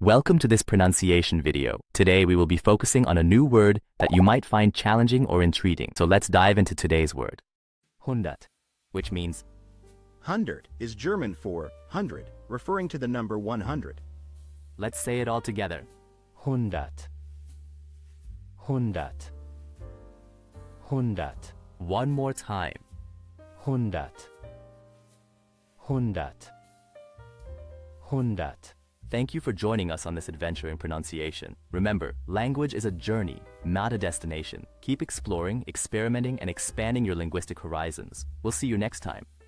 Welcome to this pronunciation video. Today we will be focusing on a new word that you might find challenging or intriguing. So let's dive into today's word. Hundert, which means Hundert is German for 100, referring to the number 100. Let's say it all together. Hundert. Hundert. Hundert. One more time. Hundert. Hundert. Hundert. Thank you for joining us on this adventure in pronunciation. Remember, language is a journey, not a destination. Keep exploring, experimenting, and expanding your linguistic horizons. We'll see you next time.